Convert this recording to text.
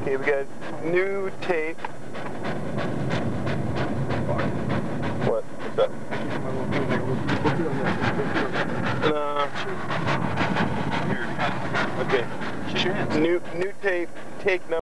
Okay, we got new tape. What? What's that? Okay. New tape. Take number.